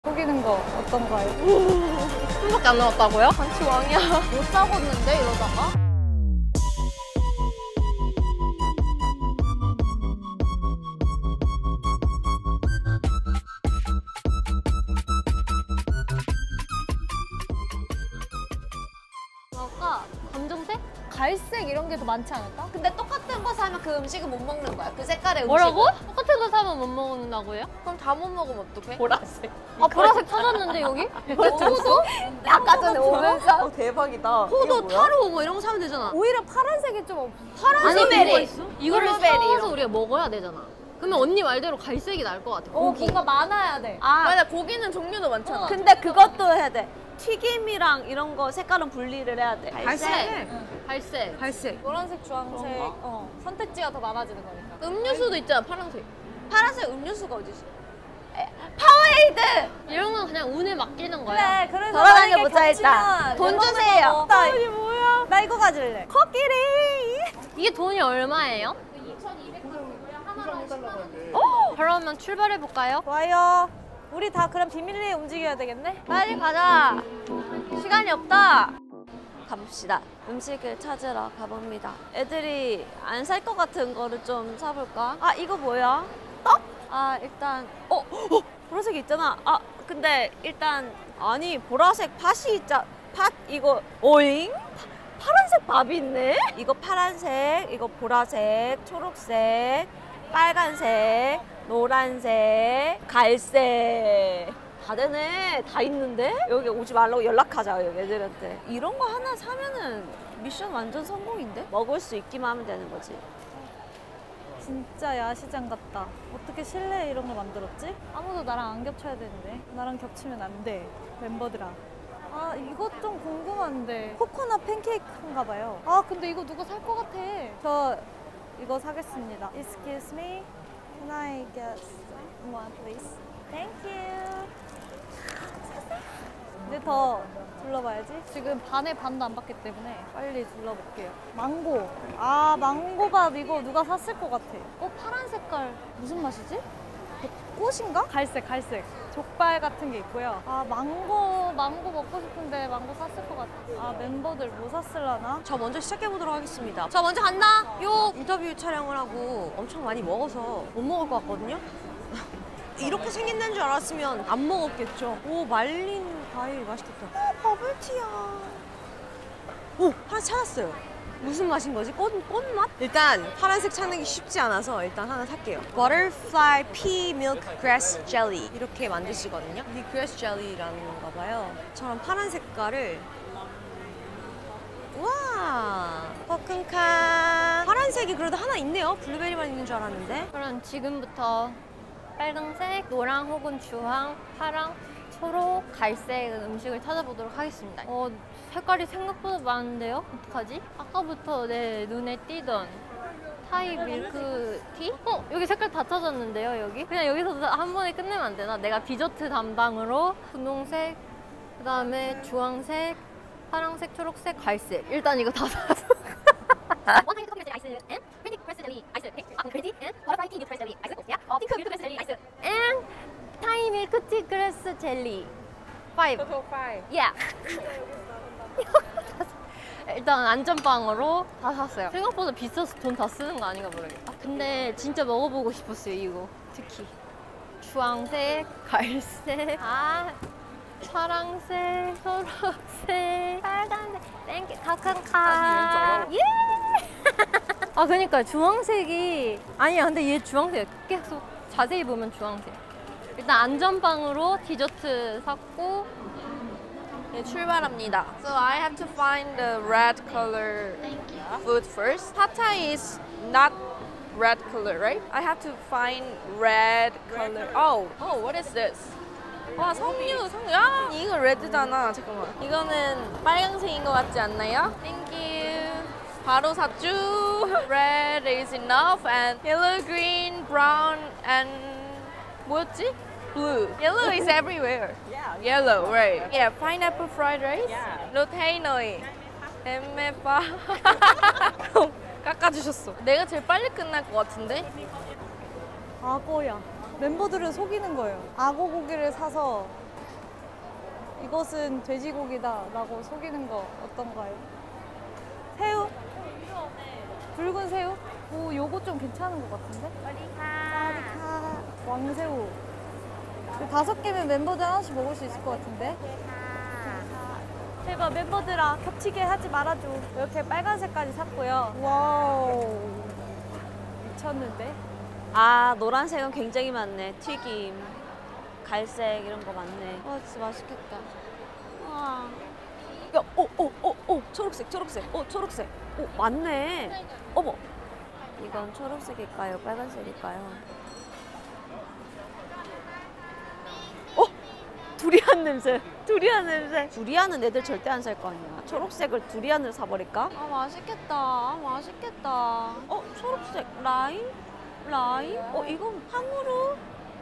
속이는 거 어떤가요? 손밖에 안 남았다고요? 반치 왕이야. 못 사겠는데 이러다가? 아까 검정색? 갈색 이런 게 더 많지 않을까? 근데 똑같은 거 사면 그 음식은 못 먹는 거야. 그 색깔의 뭐라고? 음식은. 똑같은 거 사면 못 먹는다고요? 그럼 다 못 먹으면 어떡해? 보라색. 아 보라색 찾았는데 여기? 포도? 아까 전에 오면서 대박이다. 포도, 타로 뭐 이런 거 사면 되잖아. 오히려 파란색이 좀 없어. 아니 블루베리. 이거를 블루베리 사와서 우리가 먹어야 되잖아. 그러면 언니 말대로 갈색이 나을 것 같아. 고기. 뭔가 많아야 돼. 맞아, 고기는 종류도 많잖아. 근데 그것도 해야 돼. 튀김이랑 이런 거 색깔은 분리를 해야 돼. 갈색. 갈색. 갈색. 노란색, 주황색. 선택지가 더 많아지는 거니까. 음료수도 있잖아 파란색. 파란색 음료수가 어디지? 파워에이드! 이런 건 그냥 운에 맡기는 거야. 그래, 그래서 돌아다녀 만약에 보자, 일단. 겹치면 돈 멤버들 주세요. 먹어. 나 이게 뭐야? 나 이거 가질래. 코끼리. 이게 돈이 얼마예요? 2,200원이고요. 그러면 출발해 볼까요? 좋아요. 우리 다 그럼 비밀리에 움직여야 되겠네? 빨리 가자. 시간이 없다. 가봅시다. 음식을 찾으러 가봅니다. 애들이 안 살 것 같은 거를 좀 사볼까? 아, 이거 뭐야? 떡? 아, 일단 보라색이 있잖아. 아, 근데 일단 아니, 보라색 팥이 있자. 팥 이거 오잉? 파란색 밥이 있네? 이거 파란색, 이거 보라색, 초록색, 빨간색, 노란색, 갈색. 다 되네. 다 있는데? 여기 오지 말라고 연락하자, 여기 애들한테. 이런 거 하나 사면은 미션 완전 성공인데? 먹을 수 있기만 하면 되는 거지. 진짜 야시장 같다. 어떻게 실내에 이런 걸 만들었지? 아무도 나랑 안 겹쳐야 되는데. 나랑 겹치면 안 돼, 멤버들아. 아, 이것 좀 궁금한데. 코코넛 팬케이크인가 봐요. 아, 근데 이거 누가 살 것 같아. 저 이거 사겠습니다. Excuse me. Can I get one, please? Thank you. 근데 더 둘러봐야지. 지금 반의 반도 안 봤기 때문에 빨리 둘러볼게요. 망고. 아, 망고밥 이거 누가 샀을 것 같아. 파란 색깔 무슨 맛이지? 꽃인가? 갈색, 갈색. 족발 같은 게 있고요. 아, 망고 먹고 싶은데 망고 샀을 것 같아. 아, 멤버들 뭐 샀을라나? 저 먼저 시작해보도록 하겠습니다. 저 먼저 간다. 요 인터뷰 촬영을 하고 엄청 많이 먹어서 못 먹을 것 같거든요. 이렇게 생긴다는 줄 알았으면 안 먹었겠죠. 오, 말린 과일 맛있겠다. 버블티야. 오, 하나 찾았어요. 무슨 맛인 거지? 꽃맛? 일단 파란색 찾는 게 쉽지 않아서 일단 하나 살게요. Butterfly Pea Milk Grass Jelly 이렇게 만드시거든요. 이 grass jelly라는 건가 봐요. 저런 파란 색깔을 우와, 버큰카. 파란색이 그래도 하나 있네요. 블루베리만 있는 줄 알았는데. 그럼 지금부터 빨강색, 노랑 혹은 주황, 파랑, 초록, 갈색 음식을 찾아보도록 하겠습니다. 색깔이 생각보다 많은데요? 어떡하지? 아까부터 내 눈에 띄던 타이 밀크티? 여기 색깔 다 찾았는데요, 여기? 그냥 여기서 한 번에 끝내면 안 되나? 내가 디저트 담당으로 분홍색, 그 다음에 주황색, 파랑색, 초록색, 갈색. 일단 이거 다 샀어. 원타임 커피 아이스 앤 팬티 프레스 젤리 아이스 크레디 앤 버터파이 티 프레스 젤리 아이스 핑크 밀크 프레스 젤리 아이스 앤 타이 밀크티 그래스 젤리 5. Yeah. 일단 안전빵으로 다 샀어요. 생각보다 비싸서 돈 다 쓰는 거 아닌가 모르겠다. 근데 진짜 먹어보고 싶었어요, 이거. 특히 주황색, 갈색, 파랑색, 초록색, 빨간색, 땡큐, 카칸카. 예! 그니까 주황색이 아니야. 근데 얘 주황색 계속 자세히 보면 주황색. 일단 안전빵으로 디저트 샀고 네, 출발합니다. So I have to find the red color food first. Pad Thai is not red color, right? I have to find red color. Oh, what is this? 와, 석류. 아, 이거 레드잖아. 잠깐만. 이거는 빨강색인 것 같지 않나요? Thank you. 바로 샀죠. Red is enough and yellow, green, brown and 뭐였지? Blue. Yellow is everywhere. Yeah. Yellow, right? Yeah. Pineapple fried rice. Yeah. 로테이너이. 엠메파. 깎아주셨어. 내가 제일 빨리 끝날 것 같은데? 악어야. 멤버들을 속이는 거예요. 악어 고기를 사서 이것은 돼지고기다 라고 속이는 거 어떤가요? 새우? 붉은 새우? 오, 요거 좀 괜찮은 것 같은데? 왕새우. 5개면 멤버들 하나씩 먹을 수 있을 것 같은데? 제발 멤버들아 겹치게 하지 말아줘. 이렇게 빨간색까지 샀고요. 와우. 미쳤는데? 아, 노란색은 굉장히 많네. 튀김, 갈색 이런 거 많네. 진짜 맛있겠다. 와. 야, 초록색. 초록색. 맞네. 어머. 이건 초록색일까요? 빨간색일까요? 두리안 냄새. 두리안은 애들 절대 안 살 거 아니야. 초록색을 두리안을 사버릴까? 맛있겠다. 초록색 라임? 이건 탕후루?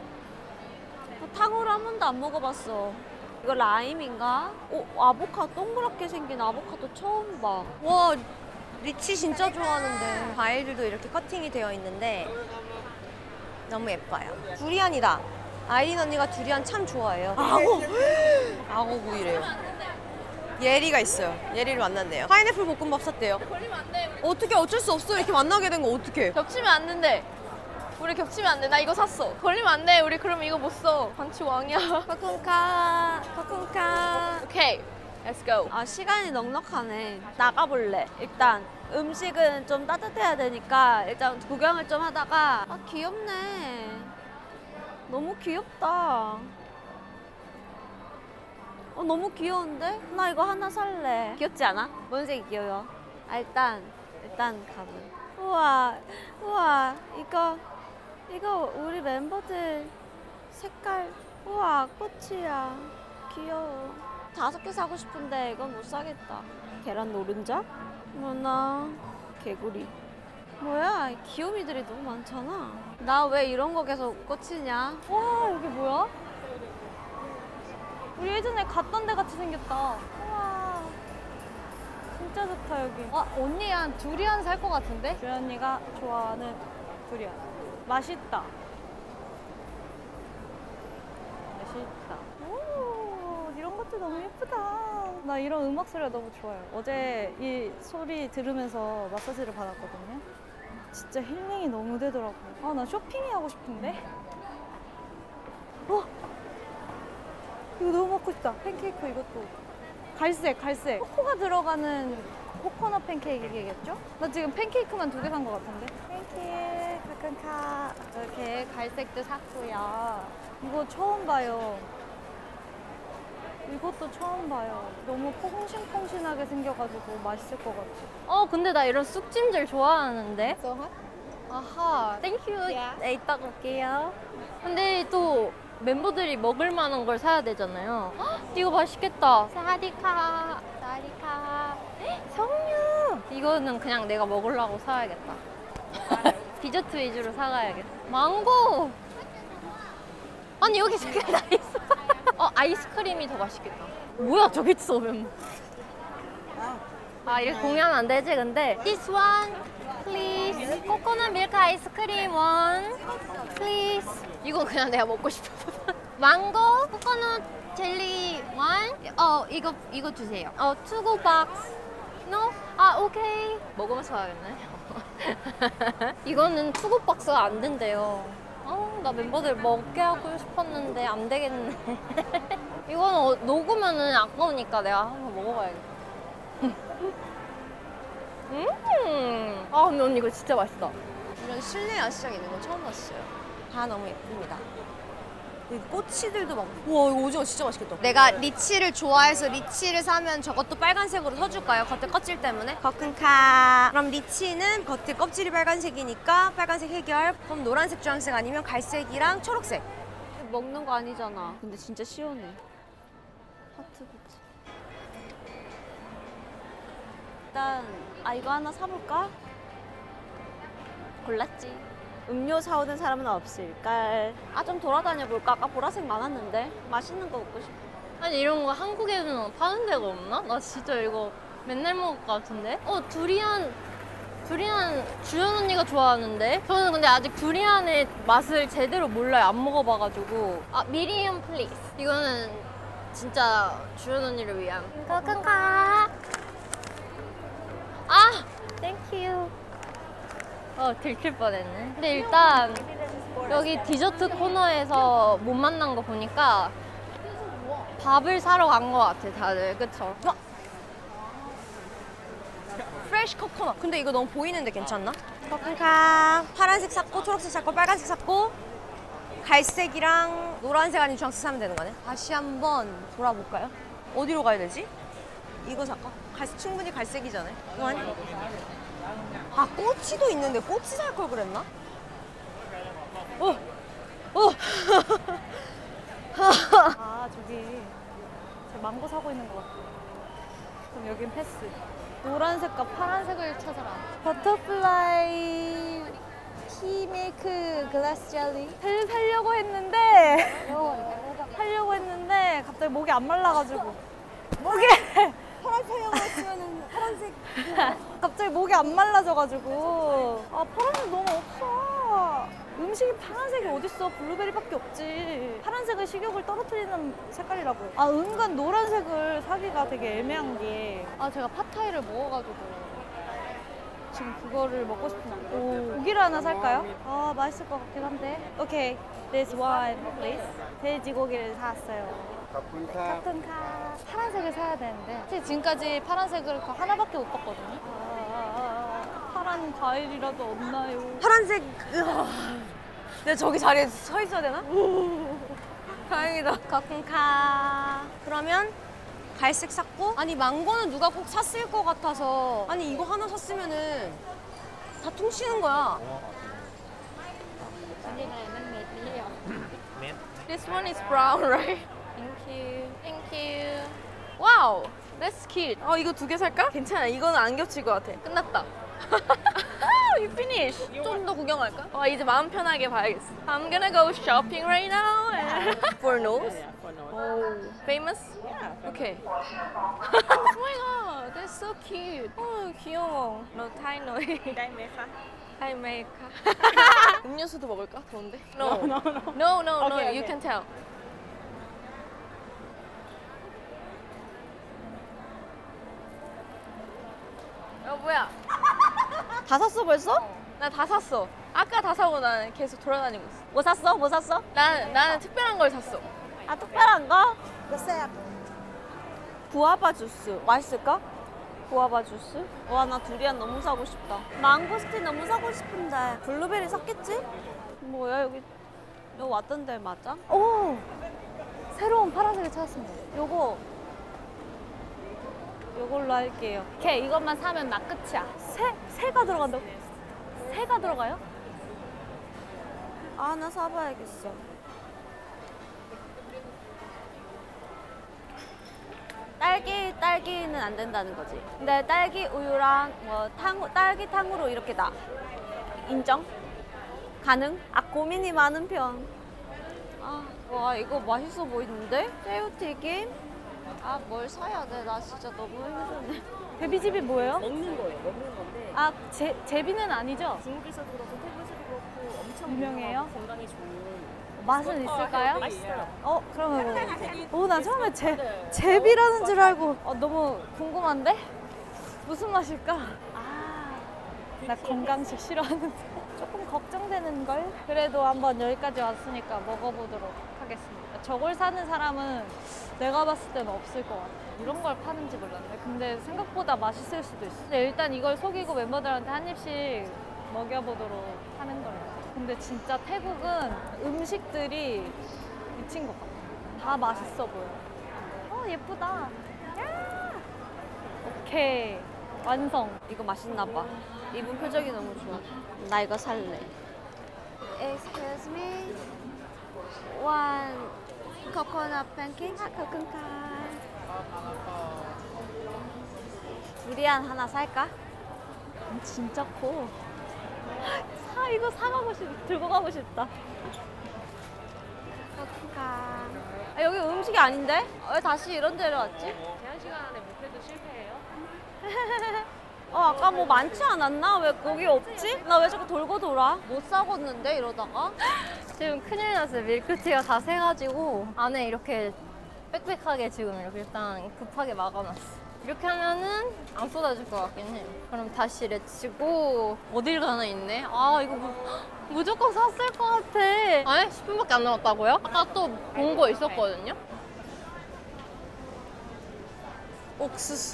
탕후루 한 번도 안 먹어봤어. 이거 라임인가? 아보카도, 동그랗게 생긴 아보카도 처음 봐. 와, 리치 진짜 좋아하는데. 과일들도 이렇게 커팅이 되어 있는데 너무 예뻐요. 두리안이다. 아이린 언니가 두리안 참 좋아해요. 악어구이래요. 예리가 있어요. 예리를 만났네요. 파인애플 볶음밥 샀대요. 걸리면 안 돼. 어떻게 어쩔 수 없어. 이렇게 만나게 된 거 어떡해. 겹치면 안 된대. 우리 겹치면 안 돼. 나 이거 샀어. 걸리면 안 돼. 우리 그러면 이거 못 써. 방치 왕이야. 코쿤카. 오케이. Let's go. 시간이 넉넉하네. 나가볼래. 일단 음식은 좀 따뜻해야 되니까 일단 구경을 좀 하다가 귀엽네. 너무 귀엽다. 너무 귀여운데? 나 이거 하나 살래. 귀엽지 않아? 뭔 색이 귀여워? 일단 가볼. 우와, 이거 우리 멤버들 색깔. 우와, 꽃이야. 귀여워. 5개 사고 싶은데 이건 못 사겠다. 계란 노른자? 뭐나 개구리. 뭐야, 귀요미들이 너무 많잖아. 나 왜 이런 거 계속 꽂히냐? 와, 여기 뭐야? 우리 예전에 갔던 데 같이 생겼다. 우와. 진짜 좋다, 여기. 언니 한 두리안 살 것 같은데? 주연 언니가 좋아하는 두리안. 맛있다. 오, 이런 것도 너무 예쁘다. 나 이런 음악 소리가 너무 좋아요. 어제 이 소리 들으면서 마사지를 받았거든요. 진짜 힐링이 너무 되더라고요. 나 쇼핑이 하고 싶은데? 이거 너무 먹고 싶다. 팬케이크 이것도. 갈색. 코코가 들어가는 코코넛 팬케이크겠죠? 나 지금 팬케이크만 2개 산 것 같은데? 팬케이크, 카칸카. 이렇게 갈색도 샀고요. 이거 처음 봐요. 이것도 처음 봐요. 너무 퐁신퐁신하게 생겨가지고 맛있을 것 같아. 근데 나 이런 쑥찜질 좋아하는데. So hot? 아하, 땡큐. Yeah. 네, 이따 올게요. 근데 또 멤버들이 먹을 만한 걸 사야 되잖아요. 헉, 이거 맛있겠다. 사리카. 석류. 이거는 그냥 내가 먹으려고 사야겠다. 디저트 위주로 사가야겠다. 망고. 아니 여기 저게 다 있어. 아이스크림이 더 맛있겠다. 뭐야 저기 있어 멤버. 이렇게 공유하면 안 되지 근데. This one, please. 코코넛 밀크 아이스크림 one, please. 이건 그냥 내가 먹고 싶어. 망고, 코코넛 젤리 one. 이거 주세요. 투고 박스. No? 오케이. 먹으면서 가야겠네. 이거는 투고 박스가 안 된대요. 나 멤버들 먹게 하고 싶었는데 안 되겠네. 이거는 녹으면은 아까우니까 내가 한번 먹어봐야겠다. 근데 언니 이거 진짜 맛있다. 이런 실내 야시장 있는 건 처음 봤어요. 다 너무 예쁩니다. 여기 꼬치들도 많고. 우와, 이거 오징어 진짜 맛있겠다. 내가 리치를 좋아해서 리치를 사면 저것도 빨간색으로 서줄까요? 겉에 껍질 때문에? 거큰카. 그럼 리치는 겉에 껍질이 빨간색이니까 빨간색 해결. 그럼 노란색, 주황색 아니면 갈색이랑 초록색. 먹는 거 아니잖아. 근데 진짜 시원해. 하트 붙이. 일단 이거 하나 사볼까? 골랐지. 음료 사오는 사람은 없을까? 좀 돌아다녀 볼까? 아까 보라색 많았는데 맛있는 거 먹고 싶어. 아니 이런 거 한국에는 파는 데가 없나? 나 진짜 이거 맨날 먹을 것 같은데? 두리안 주연 언니가 좋아하는데? 저는 근데 아직 두리안의 맛을 제대로 몰라요. 안 먹어봐가지고. 미디엄 플리즈. 이거는 진짜 주연 언니를 위한 거큰가. 아, 땡큐. 들킬 뻔했네. 근데 일단 여기 디저트 코너에서 못 만난 거 보니까 밥을 사러 간 거 같아, 다들. 그쵸? 프레쉬 코코넛. 근데 이거 너무 보이는데 괜찮나? 거큰카. 파란색 샀고 초록색 샀고 빨간색 샀고 갈색이랑 노란색 아닌 주황색 사면 되는 거네. 다시 한번 돌아볼까요? 어디로 가야 되지? 이거 살까? 충분히 갈색이잖아요. 이거 아니? 아, 꼬치도 있는데 꼬치 살 걸 그랬나? 아, 저기 제 망고 사고 있는 것 같아. 그럼 여긴 패스. 노란색과 파란색을 찾아라. 버터플라이 티밀크 글라스 젤리 살려고 했는데 갑자기 목이 안 말라가지고 목이 파란색이라고 했으면은 파란색. 갑자기 목이 안 말라져가지고 아 파란색 너무 없어. 음식이 파란색이 어딨어. 블루베리밖에 없지. 파란색은 식욕을 떨어뜨리는 색깔이라고. 아 은근 노란색을 사기가 되게 애매한 게 아 제가 팟타이를 먹어가지고 지금 그거를 먹고 싶은데 고기를 하나 살까요? 아 맛있을 것 같긴 한데. 오케이, this one please. 돼지고기를 사왔어요. 카푼카. 파란색을 사야 되는데 사실 지금까지 파란색을 하나밖에 못 봤거든요. 파란 과일이라도 없나요? 파란색. 내가 저기 자리에 서 있어야 되나? 다행이다. 거쿤카. 그러면 갈색 샀고. 아니 망고는 누가 꼭 샀을 것 같아서. 아니 이거 하나 샀으면은 다 퉁치는 거야. This one is brown, right? Thank you. Thank you. Wow, that's cute. 이거 2개 살까? 괜찮아. 이거는 안 겹칠 것 같아. 끝났다. We finish. 좀 더 구경할까? 이제 마음 편하게 봐야겠어. I'm gonna go shopping right now. For nose? Oh, famous? Okay. Oh my god, that's so cute. 귀여워. 너 타이 노이. 타이 메이카. 음료수도 먹을까? 더운데? No, you can tell. 뭐야? 다 샀어 벌써? 나 다 샀어. 아까 다 사고 나는 계속 돌아다니고 있어. 뭐 샀어? 뭐 샀어? 나는 특별한 걸 샀어. 아 특별한 거? 구아바 주스 맛있을까? 구아바 주스? 와 나 두리안 너무 사고 싶다. 망고스틴 너무 사고 싶은데 블루베리 샀겠지? 뭐야 여기 왔던 데 맞아? 오! 새로운 파란색을 찾았습니다. 요걸로 할게요. 오케이, 이것만 사면 나 끝이야. 새가 들어간다고? 새가 들어가요? 아 나 사봐야겠어. 딸기는 안 된다는 거지. 근데 딸기 우유랑 딸기탕으로 이렇게 나 인정? 가능? 아 고민이 많은 편. 와 이거 맛있어 보이는데? 새우튀김? 아 뭘 사야 돼? 나 진짜 너무 힘드네. 베비집이 뭐예요? 먹는 거예요. 먹는 건데 아, 제비는 아니죠? 중국에서도 그렇고 태국에서도 그렇고 엄청 유명해요? 유명하고 건강에 좋은 맛은 있을까요? 맛있어요. 그러면 나 처음에 제비라는 줄 알고 너무 궁금한데? 무슨 맛일까? 나 건강식 싫어하는데 조금 걱정되는걸? 그래도 한번 여기까지 왔으니까 먹어보도록 하겠습니다. 저걸 사는 사람은 내가 봤을 때는 없을 것 같아. 이런 걸 파는지 몰랐네. 근데 생각보다 맛있을 수도 있어. 근데 일단 이걸 속이고 멤버들한테 한 입씩 먹여보도록 하는 거예요. 근데 진짜 태국은 음식들이 미친 것 같아. 다 맛있어 보여. 예쁘다. 야! 오케이. 완성. 이거 맛있나 봐. 이분 표정이 너무 좋아. 나 이거 살래. Excuse me. One coconut pancake. coconut. 두리안 하나 살까? 진짜 커. 이거 들고 가고 싶다. coconut. 여기 음식이 아닌데? 왜 다시 이런 데로 왔지? 제한 시간 안에 못해도 실패해요. 아까 뭐 많지 않았나? 왜 거기 없지? 나 왜 자꾸 돌고 돌아? 못 사겠는데 이러다가? 지금 큰일 났어요. 밀크티가 다 새가지고 안에 이렇게 빽빽하게 지금 이렇게 일단 급하게 막아놨어. 이렇게 하면은 안 쏟아질 것 같긴 해. 그럼 다시 렛츠고. 어딜 가나 있네. 아 이거 무조건 샀을 것 같아. 아니 10분밖에 안 남았다고요? 아까 또 본 거 있었거든요. 옥수수.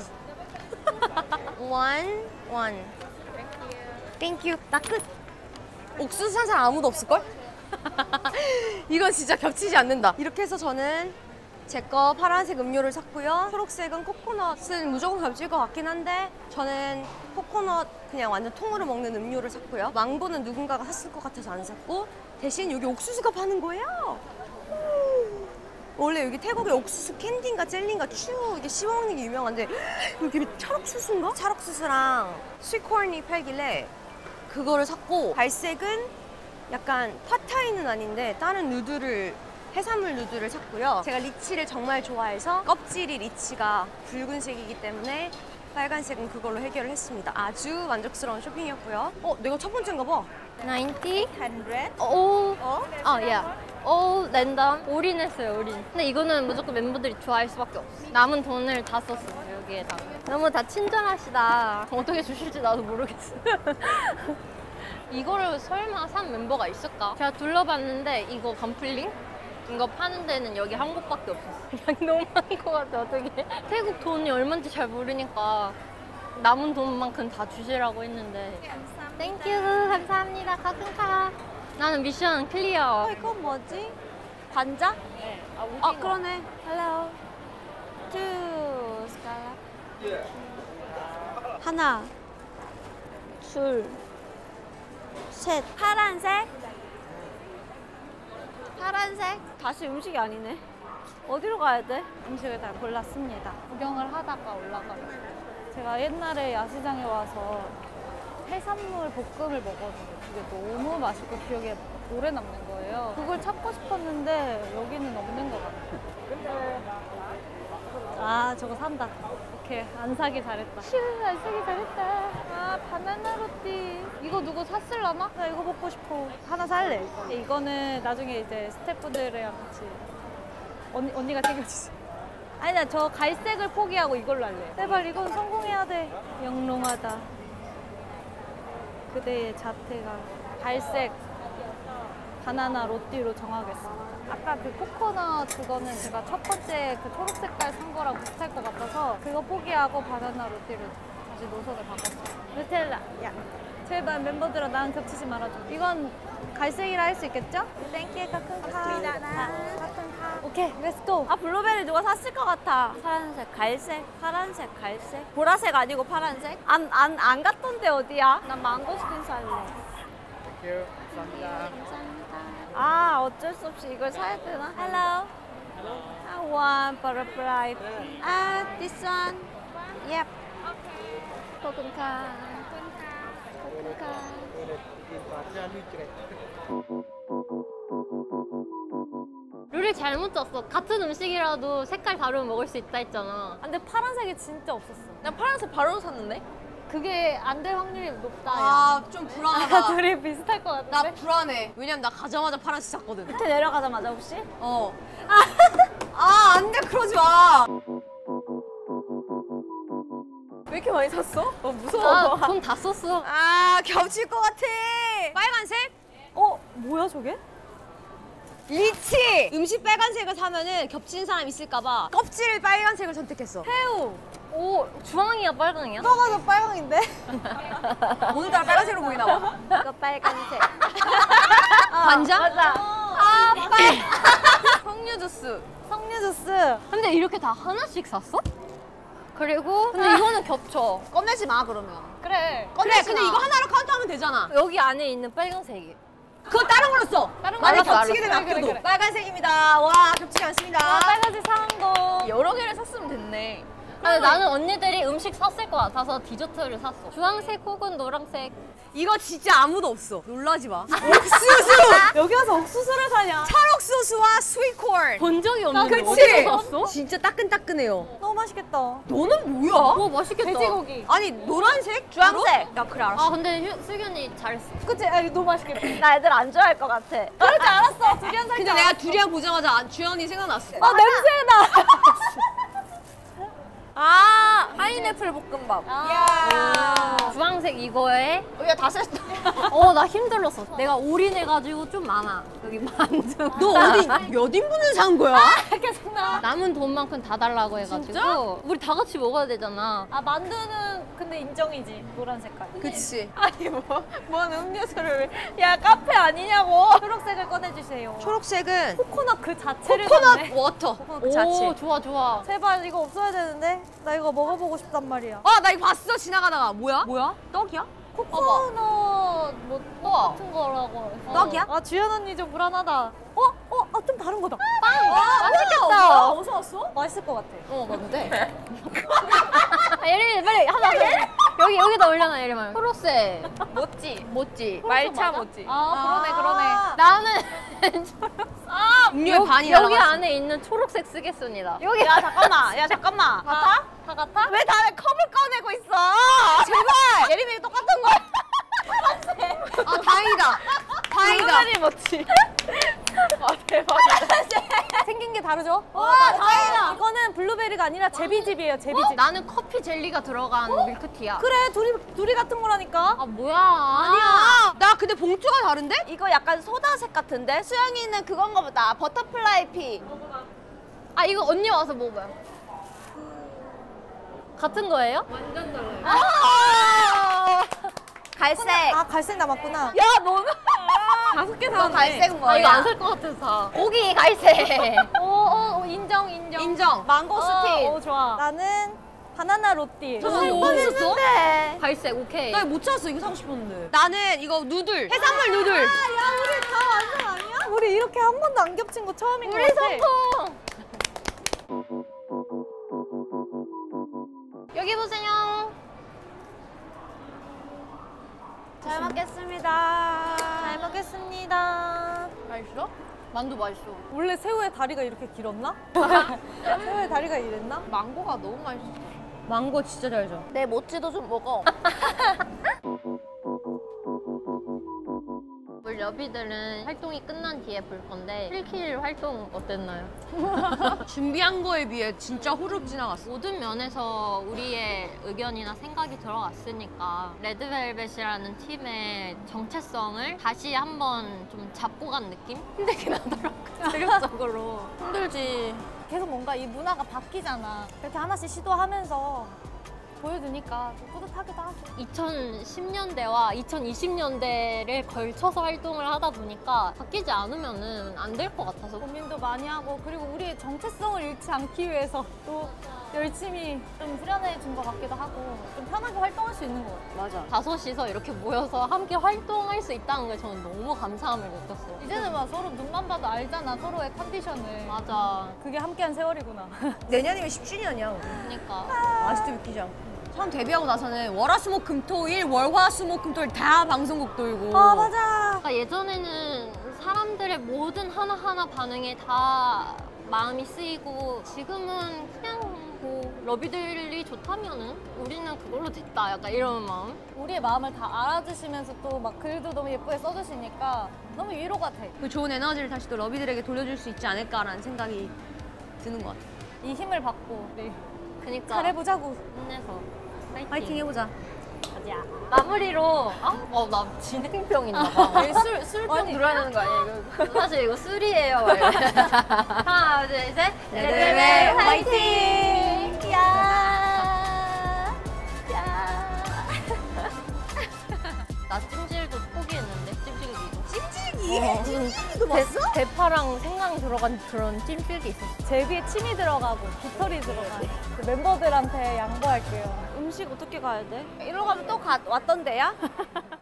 원. 땡큐. 나 끝. 옥수수 산 사람 아무도 없을걸? 이건 진짜 겹치지 않는다. 이렇게 해서 저는 제 거 파란색 음료를 샀고요. 초록색은 코코넛은 무조건 겹칠 것 같긴 한데 저는 코코넛 그냥 완전 통으로 먹는 음료를 샀고요. 망고는 누군가가 샀을 것 같아서 안 샀고 대신 여기 옥수수가 파는 거예요. 원래 여기 태국에 옥수수 캔디인가 젤리인가 이게 씹어먹는 게 유명한데 여기 찰옥수수인가? 찰옥수수랑 스위트코र्n이 팔길래 그거를 샀고 갈색은 약간 팟타이는 아닌데 다른 해산물 누드를 샀고요. 제가 리치를 정말 좋아해서 껍질이 리치가 붉은색이기 때문에 빨간색은 그걸로 해결을 했습니다. 아주 만족스러운 쇼핑이었고요. 내가 첫 번째인가 봐. 90? 100? 오. 오 랜덤. 올인했어요, 올인. 근데 이거는 무조건 멤버들이 좋아할 수밖에 없어. 남은 돈을 다 썼어요, 여기에다가. 너무 다 친절하시다. 어떻게 주실지 나도 모르겠어. 이거를 설마 산 멤버가 있을까? 제가 둘러봤는데 이거 감플링? 이거 파는 데는 여기 한 곳밖에 없었어. 양이 너무 많은 것 같아, 어떻게. 태국 돈이 얼마인지 잘 모르니까 남은 돈만큼 다 주시라고 했는데. 땡큐, 감사합니다. 가끔가. 나는 미션 클리어. 이건 뭐지? 관자? 네. 그러네. Hello. 2 스칼라. 하나. 둘. 셋. 파란색. 다시 음식이 아니네. 어디로 가야 돼? 음식을 다 골랐습니다. 구경을 하다가 올라가요. 제가 옛날에 야시장에 와서 해산물 볶음을 먹었는데 그게 너무 맛있고 기억에 오래 남는 거예요. 그걸 찾고 싶었는데 여기는 없는 것 같아요. 아, 저거 산다. 오케이, 안 사기 잘했다. 안 사기 잘했다. 아, 바나나 로띠. 이거 누구 샀을라나? 나 이거 먹고 싶어. 하나 살래. 이거는 나중에 이제 스태프들이랑 같이 언니가 챙겨주세요. 아니, 나 저 갈색을 포기하고 이걸로 할래. 제발 이건 성공해야 돼. 영롱하다. 그대의 자태가 갈색 바나나 로띠로 정하겠습니다. 아까 그 코코넛 그거는 제가 첫 번째 그 초록 색깔 산 거랑 비슷할 것 같아서 그거 포기하고 바나나 로띠를 다시 노선을 바꿨어요. 누텔라, 야. 제발 멤버들아 나랑 겹치지 말아줘. 이건 갈색이라 할 수 있겠죠? 땡큐, 가끔가. 오케이, 렛츠고. 블루베리 누가 샀을 것 같아. 파란색, 갈색, 파란색, 갈색. 보라색 아니고 파란색? 안 갔던데 어디야? 난 망고스틴 살래. 감사합니다. 어쩔 수 없이 이걸 사야 되나? Hello. I want butterfly. This one. Yep. 코쿤카. 룰을 잘못 짰어. 같은 음식이라도 색깔 다르면 먹을 수 있다 했잖아. 근데 파란색이 진짜 없었어. 나 파란색 바로 샀는데? 그게 안 될 확률이 높다. 좀 불안하다. 둘이 비슷할 것 같은데? 나 불안해. 왜냐면 나 가자마자 파란색 샀거든. 밑에 내려가자마자 혹시? 안 돼, 그러지 마. 왜 이렇게 많이 샀어? 무서워. 돈 다 썼어. 겹칠 것 같아. 빨간색? 뭐야 저게? 리치! 음식 빨간색을 사면은 겹친 사람 있을까봐 껍질 빨간색을 선택했어. 새우! 오, 주황이야, 빨강이야? 누가 더 빨강인데? 오늘따라 빨간색으로 보이나 봐. 이거 빨간색. 관자? 맞아. 석류 주스. 석류 주스. 근데 이렇게 다 하나씩 샀어? 그리고 근데 이거는 겹쳐. 꺼내지 마, 그러면. 그래. 근데 이거 하나로 카운트하면 되잖아. 여기 안에 있는 빨간색이. 그거 다른 걸로 써. 다른 만약 걸로 겹치게 되면 그래, 아껴도. 그래. 빨간색입니다. 와, 겹치지 않습니다. 빨간색 상공. 여러 개를 샀으면 됐네. 아니, 나는 언니들이 음식 샀을 것 같아서 디저트를 샀어. 주황색 혹은 노란색. 이거 진짜 아무도 없어. 놀라지 마. 여기 와서 옥수수를 사냐? 찰옥수수와 스윗콘. 본 적이 없는데 그치? 어디서 봤어? 진짜 따끈따끈해요. 너무 맛있겠다. 너는 뭐야? 와 맛있겠다. 돼지고기. 아니 노란색? 주황색. 야 그래 알았어. 아 근데 슬기언니 잘했어. 그치? 아, 이거 너무 맛있겠다. 나 애들 안 좋아할 것 같아. 그럴 줄 알았어. 두리안 살줄 근데 내가 두리안 보자마자 주연이 생각났어. 아, 냄새나. 아, 파인애플 볶음밥. 주황색 이거에 우리가 다 셌어. 나 힘들었어. 내가 올인해가지고 좀 많아. 여기 만두. 너 어디 몇 인분을 산 거야? 계속 나. 남은 돈만큼 다 달라고 해가지고 우리 다 같이 먹어야 되잖아. 아, 만두는 근데 인정이지. 노란 색깔. 그치. 아니 뭔 음료수를 야 카페 아니냐고. 초록색을 꺼내주세요. 초록색은 코코넛 그 자체를 코코넛 샀네. 워터. 코코넛 그 오 자체. 좋아 좋아. 제발 이거 없어야 되는데. 나 이거 먹어보고 싶단 말이야. 나 이거 봤어 지나가다가. 뭐야? 떡이야? 코코넛 뭐 똑같은 거라고. 해서. 떡이야? 아, 주연 언니 좀 불안하다. 좀 다른 거다. 맛있겠다. 어디서 왔어? 맛있을 것 같아. 뭔데? 예림이 빨리 하나 더. 여기다 올려놔 예림아. 초록색. 모찌. 말차 모찌. 그러네. 나는 음료의 반이 여기 날아갔어. 안에 있는 초록색 쓰겠습니다. 야 잠깐만. 같아? 다 같아? 왜 다음에 컵을 꺼내고 있어? 제발. 예림이 똑같은 거야. 아 다행이다. 다행이다. 뭐지? 아 대박. 생긴 게 다르죠? 와 다행이다. 이거는 블루베리가 아니라 제비즙이에요, 제비즙. 나는 커피 젤리가 들어간 밀크티야. 그래, 둘이 같은 거라니까. 아 뭐야? 아니야. 나 근데 봉투가 다른데? 이거 약간 소다색 같은데? 수영이는 그건가 보다. 버터플라이 피. 아 이거 언니 와서 먹어봐요. 같은 거예요? 갈색. 아, 갈색 남았구나. 야 너는 5개 너 갈색 뭐야? 아 이거 안 살 것 같아서 사. 고기 갈색. 인정. 인정. 망고 스틱. 좋아. 나는 바나나 로띠. 저 살 뻔했었어? 갈색 오케이. 나 이거 못 찾았어. 이거 사고 싶었는데. 나는 이거 누들. 해산물 누들. 우리 이렇게 한 번도 안 겹친 거 처음인 것 같아. 여기 보세요. 잘 먹겠습니다. 잘 먹겠습니다. 맛있어? 만두 맛있어. 원래 새우의 다리가 이렇게 길었나? 새우의 다리가 이랬나? 망고가 너무 맛있어. 망고 진짜 잘 줘. 내 모찌도 좀 먹어. 우리 여비들은 활동이 끝난 뒤에 볼 건데 7킬 활동 어땠나요? 준비한 거에 비해 진짜 후루룩 지나갔어. 모든 면에서 우리의 의견이나 생각이 들어갔으니까 레드벨벳이라는 팀의 정체성을 다시 한번 좀 잡고 간 느낌? 힘들긴 하더라고요. 체력적으로. 힘들지. 계속 뭔가 이 문화가 바뀌잖아. 이렇게 하나씩 시도하면서 보여주니까 좀 뿌듯하기도 하고. 2010년대와 2020년대를 걸쳐서 활동을 하다 보니까 바뀌지 않으면 안 될 것 같아서 고민도 많이 하고, 그리고 우리의 정체성을 잃지 않기 위해서 또 열심히 좀 수련해 준 것 같기도 하고, 좀 편하게 활동할 수 있는 것 같아. 맞아. 다섯이서 이렇게 모여서 함께 활동할 수 있다는 게 저는 너무 감사함을 느꼈어요. 이제는 막 서로 눈만 봐도 알잖아, 서로의 컨디션을. 맞아. 그게 함께한 세월이구나. 내년이면 10주년이야. 그러니까 아직도 믿기지 않고. 처음 데뷔하고 나서는 월화수목금토일 월화수목금토일 다 방송국 돌고. 아, 맞아. 그러니까 예전에는 사람들의 모든 하나하나 반응에 다 마음이 쓰이고 지금은 그냥 뭐 러비들이 좋다면은 우리는 그걸로 됐다 약간 이런 마음. 우리의 마음을 다 알아주시면서 또 막 글도 너무 예쁘게 써주시니까 너무 위로가 돼. 그 좋은 에너지를 다시 또 러비들에게 돌려줄 수 있지 않을까라는 생각이 드는 것 같아. 이 힘을 받고 우리 그러니까 잘해보자고. 힘내서 파이팅 해보자. 가자. 마무리로 나 진행병 있나 봐. 술병 들어야 되는 거 아니야 이거? 사실 이거 술이에요. 하나 둘 셋. 레드벨벳 화이팅! 야! 나 찜질도 포기했는데 찜질기도. 찜질기? 찜질기도 봤어? 대파랑 생강 들어간 그런 찜질기 있었어. 제비에 침이 들어가고 깃털이 들어가고. 그 멤버들한테 양보할게요. 음식 어떻게 가야 돼? 이리로 가면 또 왔던 데야?